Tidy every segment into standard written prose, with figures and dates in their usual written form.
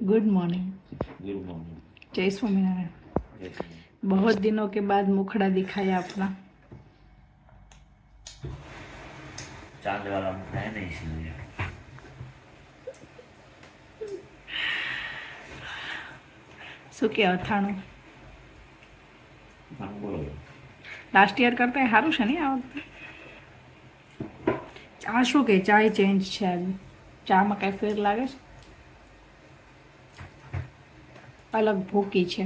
Good morning. Good morning. जय स्वामीनारायण। बहुत दिनों के बाद मुखड़ा दिखाया अपना। चांद वाला मुखड़ा है नहीं इसलिए। શું કે અથાણું લાસ્ટ યર કરતા સારું છે ને આ વખતે? ચા શું કે ચાય ચેન્જ છે આજે? ચામાં કાંઈ ફેર લાગે છે? અલગ ભૂકી છે.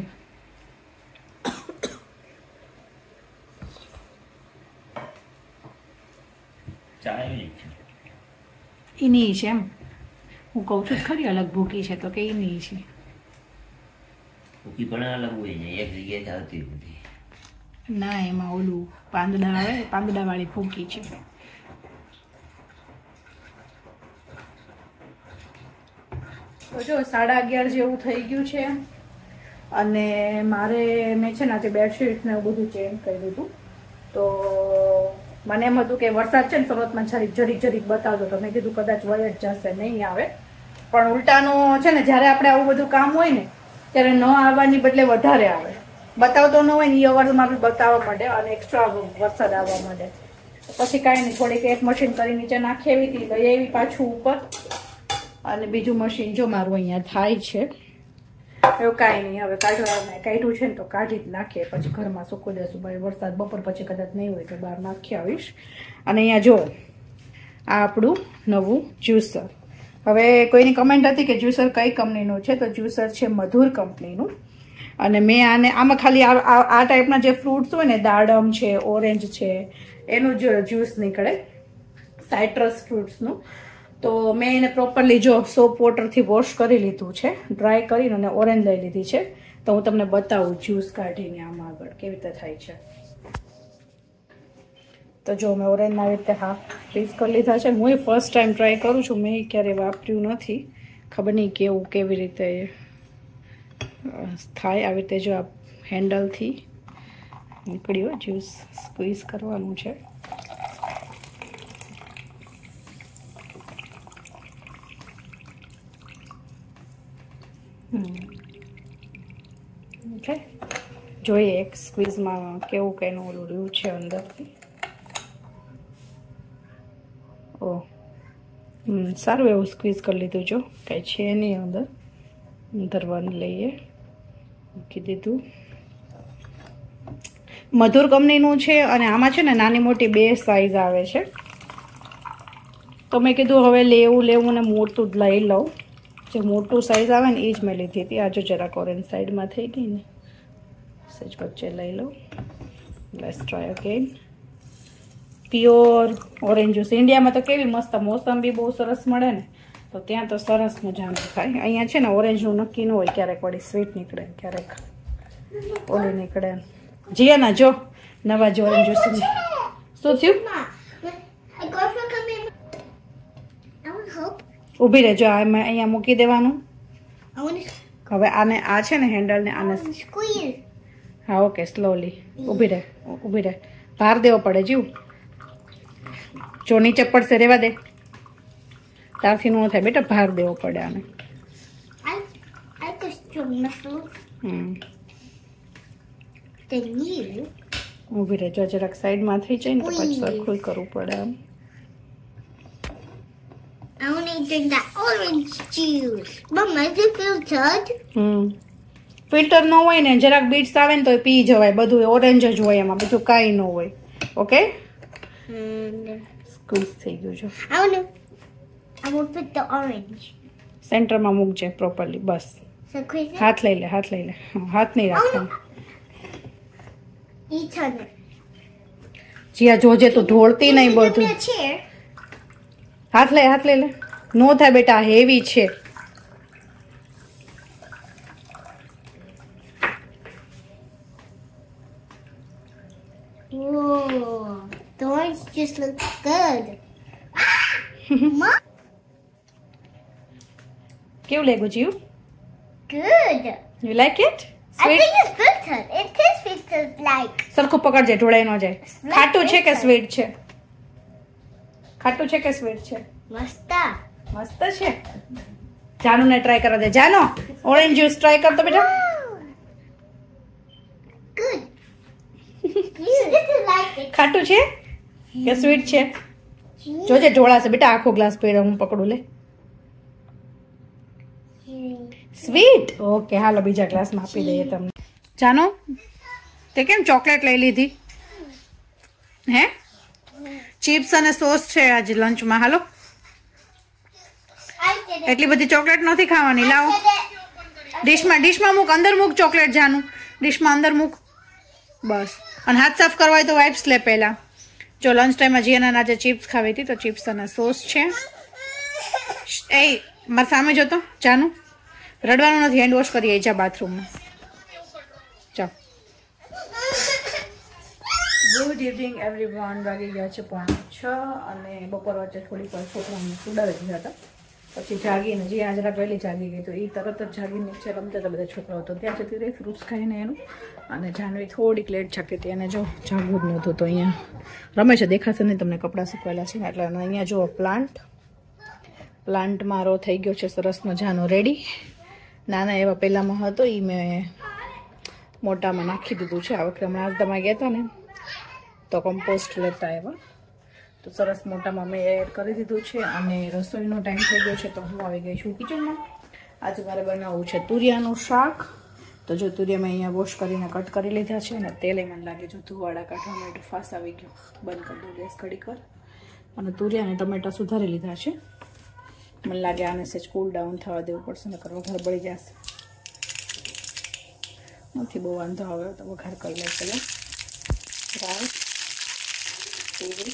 એની છે એમ હું કહું છું ખરી, અલગ ભૂકી છે તો કે એની છે. ભૂકી પણ અલગ હોય ને, એક જગ્યાએ આવતી બધી. ના, એમાં ઓલું પાંદડા આવે, પાંદડા વાળી ભૂકી છે. તો જો 11:30 જેવું થઈ ગયું છે અને મારે મેં છે ને આજે બેડશીટ ને એવું બધું ચેન્જ કરી દીધું. તો મને એમ હતું કે વરસાદ છે ને સુરતમાં જરીક બતાવતો, તો મેં કીધું કદાચ વય જ જશે, નહીં આવે. પણ ઉલટાનું છે ને, જ્યારે આપણે આવું બધું કામ હોય ને ત્યારે ન આવવાની બદલે વધારે આવે. બતાવતો ન હોય ને એ અવારમાં બી બતાવવા માંડે અને એક્સ્ટ્રા વરસાદ આવવા માંડે. પછી કાંઈ નહીં, થોડીક એક મશીન કરી નીચે નાખી આવી હતી, લઈ આવી પાછું ઉપર. અને બીજું મશીન જો મારું અહીંયા થાય છે. એવું કાંઈ નહીં, હવે કાઢ્યું છે ને તો કાઢી જ નાખીએ, પછી ઘરમાં સૂકવી દેશું. ભાઈ વરસાદ બપોર પછી કદાચ નહીં હોય તો બહાર નાખી આવીશ. અને અહીંયા જો આ આપણું નવું જ્યુસર. હવે કોઈની કમેન્ટ હતી કે જ્યુસર કઈ કંપનીનું છે, તો જ્યુસર છે મધુર કંપનીનું. અને મેં આમાં ખાલી આ ટાઈપના જે ફ્રૂટ્સ હોય ને, દાડમ છે, ઓરેન્જ છે, એનું જ જ્યુસ નીકળે, સાઇટ્રસ ફ્રૂટ્સનું. તો મેં એને પ્રોપરલી જો સોપ વોટરથી વોશ કરી લીધું છે, ડ્રાય કરીને, અને ઓરેન્જ લઈ લીધી છે. તો હું તમને બતાવું જ્યુસ કાઢીને આમાં આગળ કેવી રીતે થાય છે. તો જો મેં ઓરેન્જના આવી રીતે હાફ પીસ કરી લીધા છે. હું ફર્સ્ટ ટાઈમ ટ્રાય કરું છું, મેં ક્યારેય વાપર્યું નથી, ખબર નહીં કેવી રીતે થાય. આવી રીતે જો આ હેન્ડલથી નીકળ્યો જ્યુસ સ્ક્વીઝ કરવાનું છે. ઓકે, જોઈએ એક સ્ક્વીઝમાં કેવું કે એનું ઓલું રહ્યું છે અંદરથી. ઓ સારું એવું સ્ક્વીઝ કરી લીધું. જો કાંઈ છે નહીં અંદર, ધરવાનું લઈએ મૂકી દીધું. મધુર કંપનીનું છે અને આમાં છે ને નાની મોટી 2 સાઈઝ આવે છે. તો મેં કીધું હવે લેવું ને મોટું જ લઈ લઉં. જે મોટું સાઈઝ આવે ને એ જ મેં લીધી હતી. આ જો જરાક ઓરેન્જ સાઈડમાં થઈ ગઈ ને, સહેજ વચ્ચે લઈ લઉં. Let's try again. Pure orange juice. ઇન્ડિયામાં તો કેવી મસ્ત મોસંબી બહુ સરસ મળે ને, તો ત્યાં તો સરસ મજાનું થાય. અહીંયા છે ને ઓરેન્જનું નક્કી ન હોય, ક્યારેક વળી સ્વીટ નીકળે, ક્યારેક ઓલી નીકળે. જીયાના જો નવા જ ઓરેન્જ જ્યુસ. શું થયું? ઊભી રહેજો, અહીંયા મૂકી દેવાનું. હવે આને આ છે ને હેન્ડલને આને, હા ઓકે, સ્લોલી ઊભી રહે. ભાર દેવો પડે જીવ. જો નીચે પડશે, રેવા દે, તારથી ન થાય બેટા, ભાર દેવો પડે આને. ઊભી રહેજો, જરાક સાઈડમાં થઈ જાય ને તો પછી સરખું કરવું પડે આમ. I want to drink that orange juice. Mama, is it filtered? Filter ન હોય ને, જરાક બીટ્સ આવે ને તો પી જવાય. બધું ઓરેન્જ જ હોય એમાં, બીજું કાંઈ ન હોય. ઓકે, સ્ક્વીઝ થઈ ગયું છે. I want to put the orange. સેન્ટરમાં મૂકજે પ્રોપરલી, બસ. So quick. હાથ લઈ લે. હાથ નહીં રાખવાનો. Ethan. જીયા જોજે તું ઢોળતી નહીં બધું. હાથ લઈ લે. નો થાય બેટા, હેવી છે. Whoa, the orange just looks good. કેવું લાગ્યું જીવ? Good. You like it? I think it's filtered. It is filtered like. સરખું પકડજે, ઢોળાઈ ન જાય. ખાટું છે કે સ્વીટ છે? ખાટું છે કે સ્વીટ છે? મસ્ત. મસ્ત છે. જાનુ ને ટ્રાય કરવા દે. જાનો ઓરેન્જ જ્યુસ ટ્રાય કર તો બેટા. Good. You didn't like it. ખાટું છે કે સ્વીટ છે? જોજે ઢોળાશે બેટા. આખો ગ્લાસ પીડો હું પકડું. લે સ્વીટ. ઓકે હાલો બીજા ગ્લાસમાં આપી દઈએ તમને. જાનો તે કેમ ચોકલેટ લઈ લીધી હે? ચિપ્સ અને સોસ છે આજે લંચમાં. હાલો I did it. એટલી બધી ચોકલેટ નથી ખાવાની. લાવો ડીશમાં મૂક. અંદર મૂક ચોકલેટ. જાનું ડીશમાં અંદર મૂક બસ. અને હાથ સાફ કરવા હોય તો વાઇપ્સ લે પહેલા. જો લંચ ટાઈમમાં જીયાના આજે ચિપ્સ ખાવી હતી તો ચિપ્સ અને સોસ છે. એ મારા સામે જોતો. જાનું રડવાનું નથી. હેન્ડ વોશ કરીએ. જા બાથરૂમમાં. ચાલ. Good evening everyone. વાગી ગયા છે 5:30 અને બપોર વચ્ચે થોડીક વાર છોકરાને સુડાવી દીધા હતા. પછી જાગીને જે જરાક વહેલી જાગી ગઈ તો એ તરત જ જાગીને નીચે રમતા હતા બધા છોકરાઓ. તો ત્યાં જતી રહી ફ્રૂટ્સ ખાઈને એનું. અને જાનવી થોડીક લેટ જાગી હતી. અને જો જાગવું જ નહોતું તો અહીંયા રમે છે. દેખાશે નહીં તમને. કપડાં સુકવેલા છે એટલે અહીંયા જો પ્લાન્ટ મારો થઈ ગયો છે સરસ મજાનો રેડી. નાના એવા પહેલાંમાં હતો એ મેં મોટામાં નાખી દીધું છે. આ વખતે હમણાં તમે ગયા હતા ને તો કમ્પોસ્ટ લેતા એવા તો સરસ મોટામાં મેં એડ કરી દીધું છે. અને રસોઈનો ટાઈમ થઈ ગયો છે તો હું આવી ગઈ છું કિચનમાં. આજે મારે બનાવવું છે તુરિયાનું શાક. તો જો તુરિયા મેં અહીંયા વોશ કરીને કટ કરી લીધા છે. અને તેલ મને લાગે જો ધુવાડા કાઢવા માટે ફાસ આવી ગયો. બંધ કરી દો ગેસ ઘડીક વાર. અને તુરિયા અને ટમેટા સુધારી લીધા છે. મને લાગે આને સેજ કૂલ ડાઉન થવા દેવું પડશે નકર વઘાર બળી જશે. નથી બહુ વાંધો આવે તો વઘાર કરી લે. પેલા રાઈસ તુરી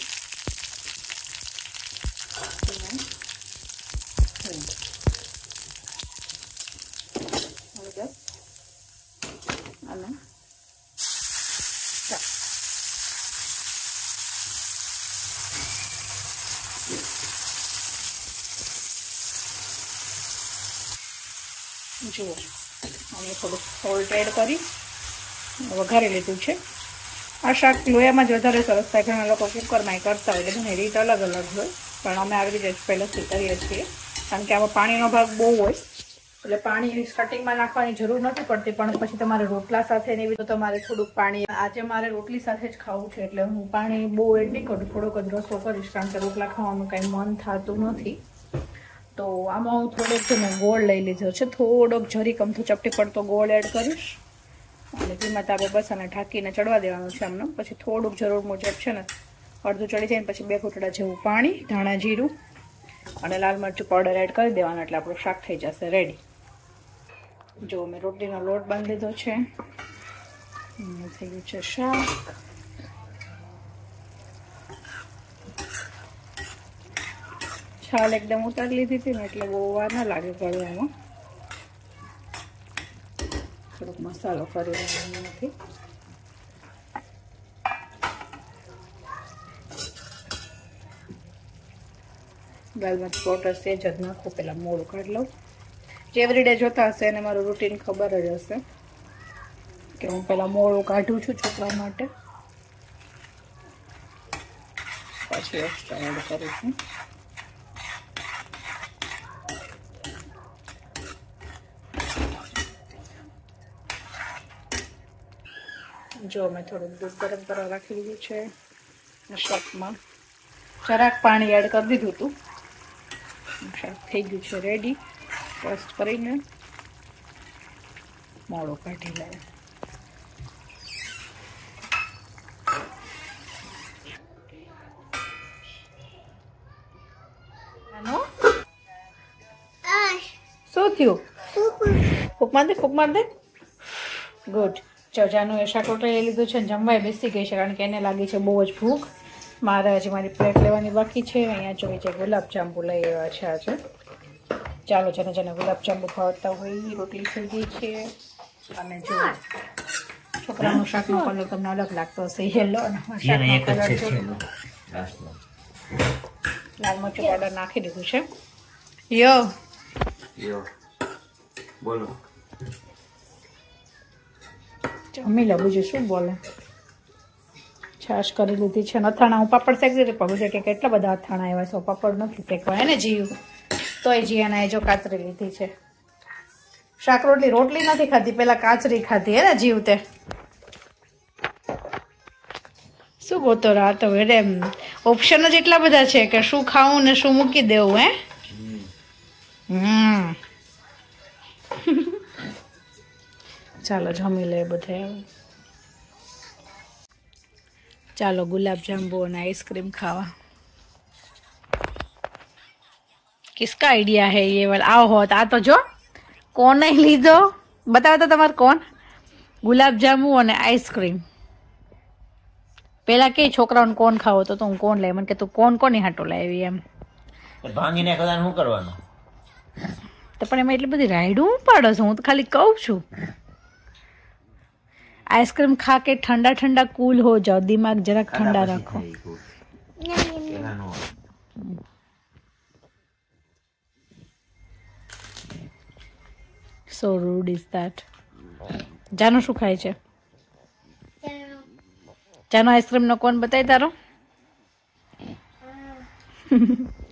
અને જુઓ અને થોડુંક સોલ્ટ એડ કરી વઘારી લીધું છે. આ શાક લોયામાં જ વધારે સરસ થાય. ઘણા લોકો કુકરમાં કરતા હોય એટલે ઘણી રીત અલગ અલગ હોય પણ અમે આવી રીતે પહેલાંથી કરીએ છીએ. કારણ કે આમાં પાણીનો ભાગ બહુ હોય એટલે પાણી સ્ટાર્ટિંગમાં નાખવાની જરૂર નથી પડતી. પણ પછી તમારે રોટલા સાથે ને એવી તો તમારે થોડુંક પાણી. આજે મારે રોટલી સાથે જ ખાવું છે એટલે હું પાણી બહુ એડ નહીં કરું. થોડોક જ રસો કરીશ કારણ કે રોટલા ખાવાનું કંઈ મન થતું નથી. તો આમાં હું થોડોક છે ને ગોળ લઈ લીધો છે. થોડોક જરીક અમથું ચપટી પડતો ગોળ એડ કરીશ. અને ધીમા તાપે બસ અને ઢાંકીને ચડવા દેવાનું છે આમને. પછી થોડુંક જરૂર મુજબ છે ને અડધું ચડી જાય ને પછી 2 ઘૂંટડા જેવું પાણી, ધાણા જીરું અને લાલ મરચું પાવડર એડ કરી દેવાનું એટલે આપણું શાક થઈ જશે રેડી. જો મેં રોટલીનો લોટ બાંધી લીધો છે. થઈ ગયું છે શાક. છાલ એકદમ ઉતારી લીધી હતી ને એટલે બહુ વાર ના લાગે ગળવામાં. થોડોક મસાલો કરી લેવાનો નથી. દાલ મરચ પાવડર સેજ જ નાખું. પહેલાં મોડું કાઢી લઉં. જે એવરીડે જોતા હશે એને મારું રૂટીન ખબર જ હશે કે હું પહેલાં મોડું કાઢું છું છોકરા માટે પછી એક્સ્ટ્રા એડ કરું છું. જો મેં થોડુંક દૂધ ગરમ કરવા રાખી દીધું છે. શાકમાં જરાક પાણી એડ કરી દીધું હતું. શાક થઈ ગયું છે રેડી. ટોસ્ટ કરીને મોડું કાઢી લે. શું થયું? ફૂક માર દે. ગુડ. જાનું એ શાક રોટલી લઈ લીધું છે ને જમવાય બેસી ગઈ છે કારણ કે એને લાગી છે બહુ જ ભૂખ. મારે હજી મારી પ્લેટ લેવાની બાકી છે. અહીંયા જો જે ગુલાબજાંબુ લઈ આવ્યા છે આજે. ચાલો જેને ગુલાબજાંબુ ખાવતા હોય રોટલી થઈ ગઈ છે. અને જો છોકરાનું શાકનો કલર તમને અલગ લાગતો હશે યલો અને શાકનો કલર લાલ મરચું પાવડર નાખી દીધું છે. યો બોલો જમી લે. બીજું શું બોલે? છાશ કરી લીધી છે. અથાણા હું પાપડ શેકી દીધી. પગું છે કે કેટલા બધા અથાણા આવ્યા છે. પાપડ નથી શેકવા એને જીવ તોય જીયાના જો કાચરી લીધી છે. શાક રોટલી નથી ખાધી, પેલા કાચરી ખાધી હે ને જીવ તે. શું ગોતો રાતો એટલે ઓપ્શન જ એટલા બધા છે કે શું ખાવું ને શું મૂકી દેવું હે. ચાલો જમી લે બધે. ચાલો ગુલાબજાંબુ અને आइसक्रीम खावा. किसका आइडिया है ये वाला? आओ होत आ तो जो કોણ નહીં લીધો બતાવો તો તમારે કોણ. ગુલાબજાંબુ અને आइसक्रीम. પેલા કે છોકરાઓને કોણ ખાવો તો હું કોણ લે, મને કે તું કોણ કોની હાટો લાવી એમ. ભાંગીને ખદાન શું કરવાનું? તો પણ એમાં એટલી બધી રાયડું પાડો છો, હું તો ખાલી કહું છું. आइसक्रीम खा के ठंडा ठंडा कूल हो जाओ, दिमाग जरा ठंडा रखो. So rude is that. જાનો શું ખાય છે? જાનો આઈસ્ક્રીમ નો કોણ બતાય તારો?